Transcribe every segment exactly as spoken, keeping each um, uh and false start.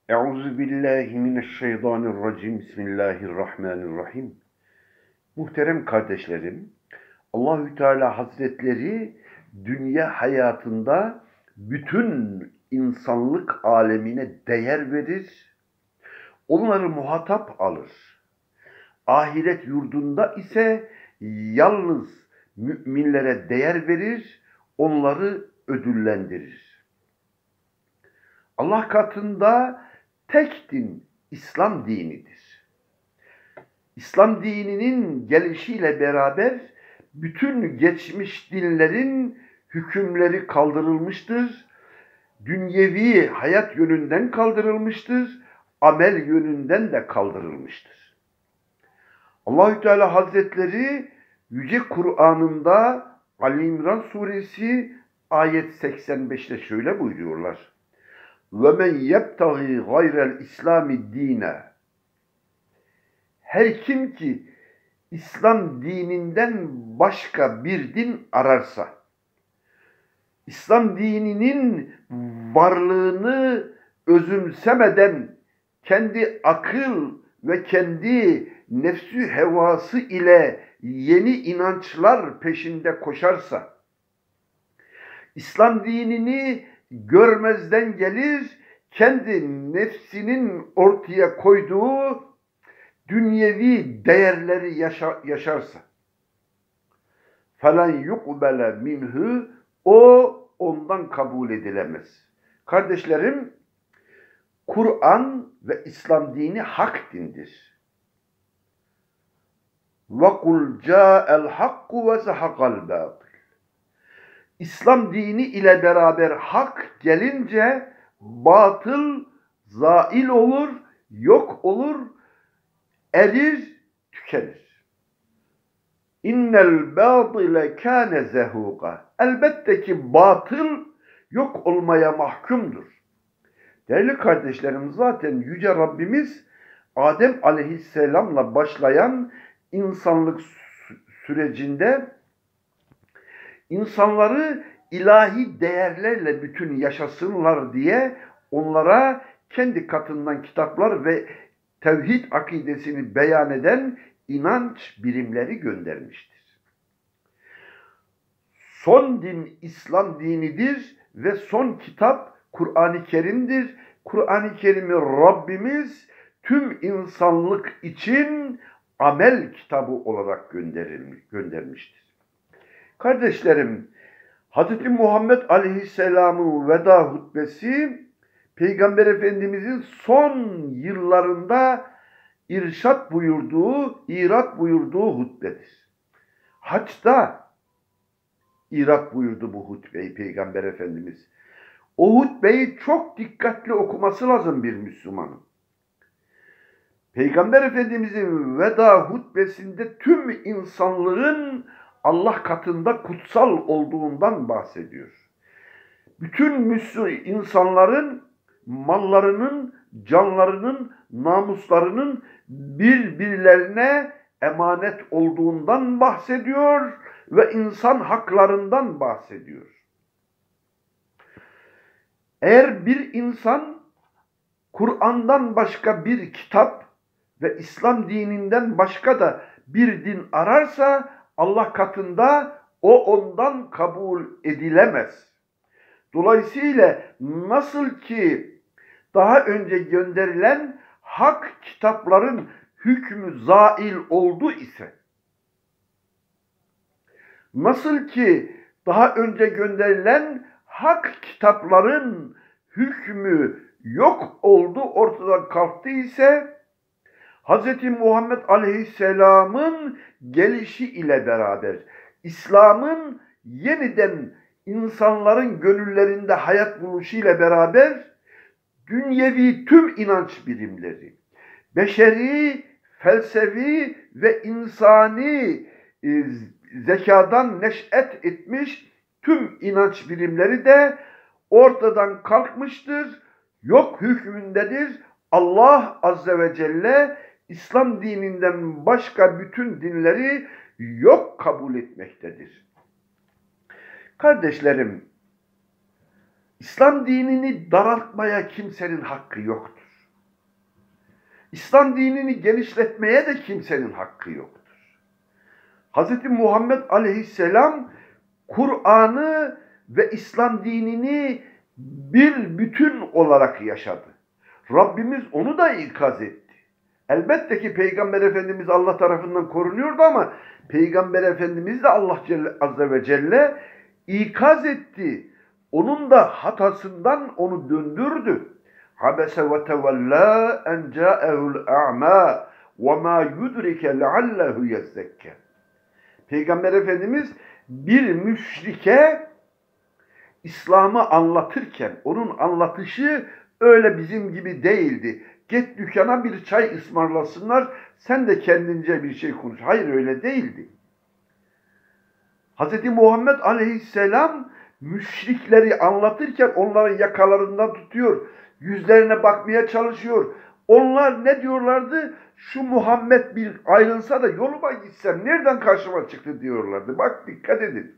Euzu billahi mineşşeytanirracim. Bismillahirrahmanirrahim. Muhterem kardeşlerim, Allahü Teala Hazretleri dünya hayatında bütün insanlık alemine değer verir, onları muhatap alır. Ahiret yurdunda ise yalnız müminlere değer verir, onları ödüllendirir. Allah katında tek din İslam dinidir. İslam dininin gelişiyle beraber bütün geçmiş dinlerin hükümleri kaldırılmıştır. Dünyevi hayat yönünden kaldırılmıştır. Amel yönünden de kaldırılmıştır. Allahü Teala Hazretleri Yüce Kur'an'ında Ali İmran Suresi ayet seksen beşte şöyle buyuruyorlar. وَمَنْ يَبْتَغِي غَيْرَ الْاِسْلَامِ دِينَ Her kim ki İslam dininden başka bir din ararsa, İslam dininin varlığını özümsemeden kendi akıl ve kendi nefsü hevası ile yeni inançlar peşinde koşarsa, İslam dinini görmezden gelir, kendi nefsinin ortaya koyduğu dünyevi değerleri yaşa, yaşarsa falan yukbele minhu, o ondan kabul edilemez. Kardeşlerim, Kur'an ve İslam dini hak dindir. Ve kul ca'el hakku ve zahaqal batil. İslam dini ile beraber hak gelince batıl zail olur, yok olur, erir, tükenir. İnnel batile kâne zehuqa. Elbette ki batıl yok olmaya mahkumdur. Değerli kardeşlerim, zaten Yüce Rabbimiz Adem Aleyhisselam'la başlayan insanlık sürecinde İnsanları ilahi değerlerle bütün yaşasınlar diye onlara kendi katından kitaplar ve tevhid akidesini beyan eden inanç birimleri göndermiştir. Son din İslam dinidir ve son kitap Kur'an-ı Kerim'dir. Kur'an-ı Kerim'i Rabbimiz tüm insanlık için amel kitabı olarak göndermiştir. Kardeşlerim, Hz. Muhammed Aleyhisselam'ın veda hutbesi Peygamber Efendimiz'in son yıllarında irşat buyurduğu, irat buyurduğu hutbedir. Haçta irat buyurdu bu hutbeyi Peygamber Efendimiz. O hutbeyi çok dikkatli okuması lazım bir Müslümanın. Peygamber Efendimiz'in veda hutbesinde tüm insanlığın Allah katında kutsal olduğundan bahsediyor. Bütün Müslüman insanların mallarının, canlarının, namuslarının birbirlerine emanet olduğundan bahsediyor ve insan haklarından bahsediyor. Eğer bir insan Kur'an'dan başka bir kitap ve İslam dininden başka da bir din ararsa Allah katında o ondan kabul edilemez. Dolayısıyla nasıl ki daha önce gönderilen hak kitapların hükmü zail oldu ise, nasıl ki daha önce gönderilen hak kitapların hükmü yok oldu, ortadan kalktı ise, Hz. Muhammed Aleyhisselam'ın gelişi ile beraber İslam'ın yeniden insanların gönüllerinde hayat buluşu ile beraber dünyevi tüm inanç birimleri, beşeri, felsefi ve insani e, zekadan neş'et etmiş tüm inanç birimleri de ortadan kalkmıştır, yok hükmündedir. Allah Azze ve Celle İslam dininden başka bütün dinleri yok kabul etmektedir. Kardeşlerim, İslam dinini daraltmaya kimsenin hakkı yoktur. İslam dinini genişletmeye de kimsenin hakkı yoktur. Hz. Muhammed Aleyhisselam Kur'an'ı ve İslam dinini bir bütün olarak yaşadı. Rabbimiz onu da ikaz etti. Elbette ki Peygamber Efendimiz Allah tarafından korunuyordu ama Peygamber Efendimiz de Allah Celle, Azze ve Celle ikaz etti. Onun da hatasından onu döndürdü. Habese ve tevella en câehul a'mâ ve mâ yudrike leallehu yezzekke. Peygamber Efendimiz bir müşrike İslam'ı anlatırken onun anlatışı öyle bizim gibi değildi. Git dükkana bir çay ısmarlasınlar, sen de kendince bir şey konuş. Hayır, öyle değildi. Hz. Muhammed Aleyhisselam müşrikleri anlatırken onların yakalarından tutuyor, yüzlerine bakmaya çalışıyor. Onlar ne diyorlardı? Şu Muhammed bir ayrılsa da yoluma gitsem nereden karşıma çıktı diyorlardı. Bak, dikkat edin.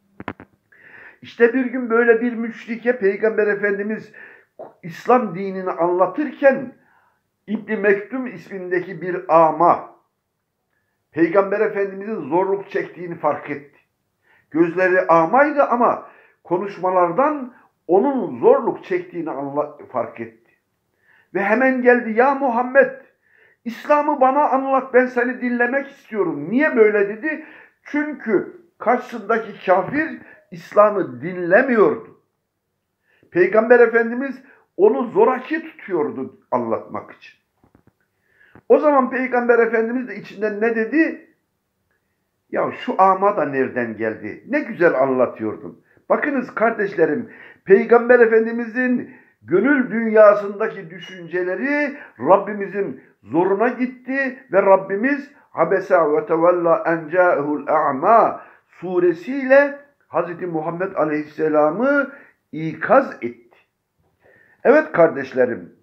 İşte bir gün böyle bir müşrike Peygamber Efendimiz İslam dinini anlatırken İbn Mektum ismindeki bir ama Peygamber Efendimiz'in zorluk çektiğini fark etti. Gözleri amaydı ama konuşmalardan onun zorluk çektiğini fark etti. Ve hemen geldi, ya Muhammed, İslam'ı bana anlat, ben seni dinlemek istiyorum. Niye böyle dedi? Çünkü karşısındaki kafir İslam'ı dinlemiyordu. Peygamber Efendimiz onu zoraki tutuyordu anlatmak için. O zaman Peygamber Efendimiz de içinden ne dedi? Ya şu ama da nereden geldi? Ne güzel anlatıyordun. Bakınız kardeşlerim, Peygamber Efendimizin gönül dünyasındaki düşünceleri Rabbimizin zoruna gitti ve Rabbimiz Habesa ve tevella en câehul a'mâ suresiyle Hz. Muhammed Aleyhisselam'ı ikaz etti. Evet kardeşlerim,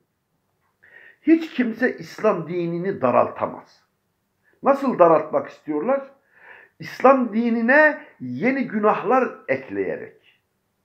hiç kimse İslam dinini daraltamaz. Nasıl daraltmak istiyorlar? İslam dinine yeni günahlar ekleyerek.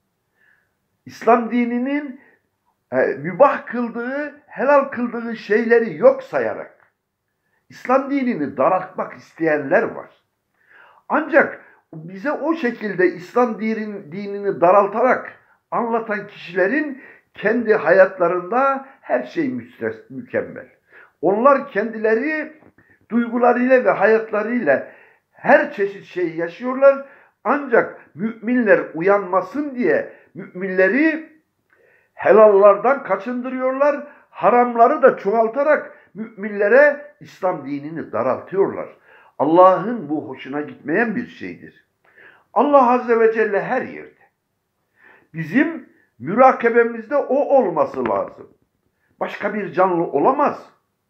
İslam dininin e, mübah kıldığı, helal kıldığı şeyleri yok sayarak. İslam dinini daraltmak isteyenler var. Ancak bize o şekilde İslam dinini, dinini daraltarak anlatan kişilerin kendi hayatlarında her şey müstes, mükemmel. Onlar kendileri duygularıyla ve hayatlarıyla her çeşit şeyi yaşıyorlar. Ancak müminler uyanmasın diye müminleri helallardan kaçındırıyorlar. Haramları da çoğaltarak müminlere İslam dinini daraltıyorlar. Allah'ın bu hoşuna gitmeyen bir şeydir. Allah Azze ve Celle her yerde. Bizim mürakebemizde o olması lazım. Başka bir canlı olamaz.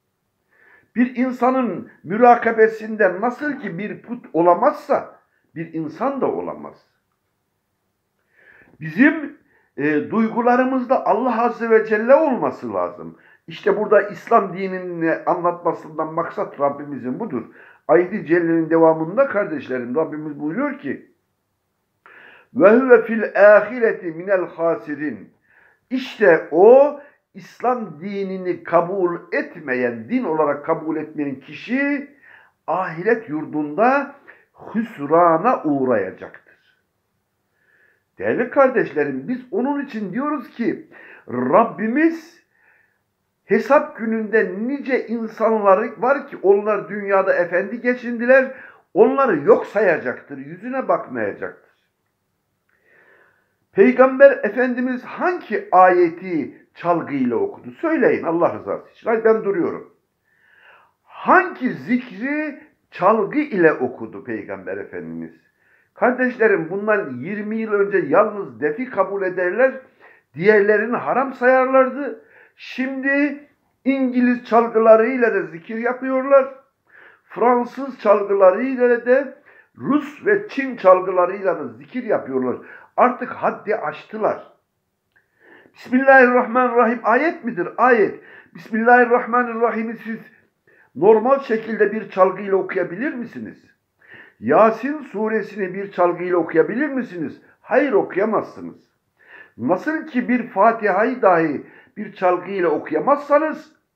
Bir insanın mürakebesinde nasıl ki bir put olamazsa bir insan da olamaz. Bizim e, duygularımızda Allah Azze ve Celle olması lazım. İşte burada İslam dinini anlatmasından maksat Rabbimizin budur. Ayet-i Celle'nin devamında kardeşlerim Rabbimiz buyuruyor ki ve huve fil ahireti minel hasirin. İşte o İslam dinini kabul etmeyen, din olarak kabul etmeyen kişi ahiret yurdunda hüsrana uğrayacaktır. Değerli kardeşlerim, biz onun için diyoruz ki Rabbimiz hesap gününde nice insanlar var ki onlar dünyada efendi geçindiler, onları yok sayacaktır, yüzüne bakmayacaktır. Peygamber Efendimiz hangi ayeti çalgıyla okudu? Söyleyin Allah rızası için. Hayır, ben duruyorum. Hangi zikri çalgı ile okudu Peygamber Efendimiz? Kardeşlerim, bundan yirmi yıl önce yalnız defi kabul ederler, diğerlerini haram sayarlardı. Şimdi İngiliz çalgılarıyla da zikir yapıyorlar. Fransız çalgılarıyla da Rus ve Çin çalgılarıyla da zikir yapıyorlar. Artık haddi aştılar. Bismillahirrahmanirrahim ayet midir? Ayet. Bismillahirrahmanirrahim'i siz normal şekilde bir çalgıyla okuyabilir misiniz? Yasin suresini bir çalgıyla okuyabilir misiniz? Hayır, okuyamazsınız. Nasıl ki bir Fatiha'yı dahi bir çalgıyla okuyamazsanız,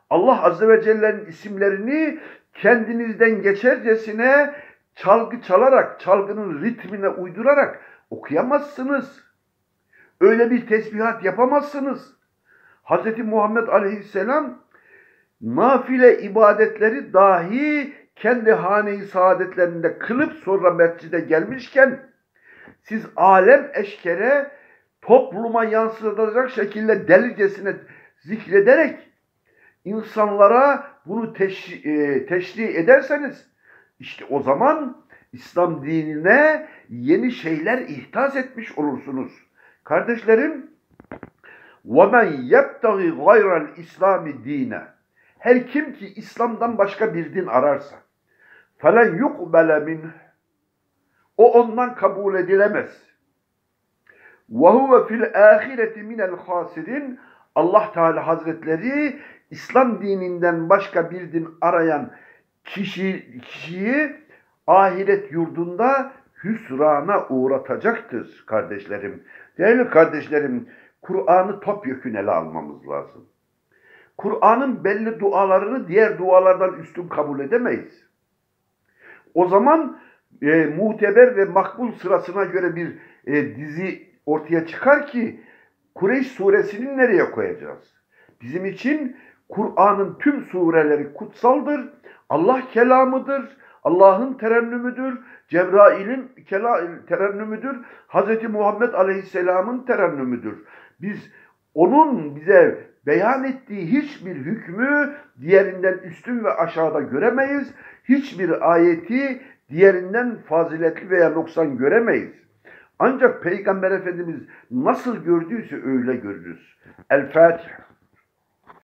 Allah Azze ve Celle'nin isimlerini kendinizden geçercesine çalgı çalarak, çalgının ritmine uydurarak okuyamazsınız. Öyle bir tesbihat yapamazsınız. Hz. Muhammed Aleyhisselam nafile ibadetleri dahi kendi hane-i saadetlerinde kılıp sonra mescide gelmişken siz alem eşkere topluma yansıtacak şekilde delicesine zikrederek insanlara bunu teşri, e, teşri ederseniz işte o zaman İslam dinine yeni şeyler ihdas etmiş olursunuz. Kardeşlerim, وَمَنْ يَبْتَغِ غَيْرَ الْاِسْلَامِ دِينَ Her kim ki İslam'dan başka bir din ararsa فَلَنْ يُقْبَلَ مِنْهِ O ondan kabul edilemez. وَهُوَ فِي الْآخِرَةِ مِنَ الْخَاسِرِينَ Allah Teala Hazretleri İslam dininden başka bir din arayan kişi, kişiyi ahiret yurdunda hüsrana uğratacaktır kardeşlerim. Değerli kardeşlerim, Kur'an'ı topyekün ele almamız lazım. Kur'an'ın belli dualarını diğer dualardan üstün kabul edemeyiz. O zaman e, muteber ve makbul sırasına göre bir e, dizi ortaya çıkar ki Kureyş suresini nereye koyacağız? Bizim için Kur'an'ın tüm sureleri kutsaldır. Allah kelamıdır. Allah'ın terennümüdür. Cebrail'in terennümüdür. Hz. Muhammed Aleyhisselam'ın terennümüdür. Biz onun bize beyan ettiği hiçbir hükmü diğerinden üstün ve aşağıda göremeyiz. Hiçbir ayeti diğerinden faziletli veya noksan göremeyiz. Ancak Peygamber Efendimiz nasıl gördüyse öyle görürüz. El Fatiha.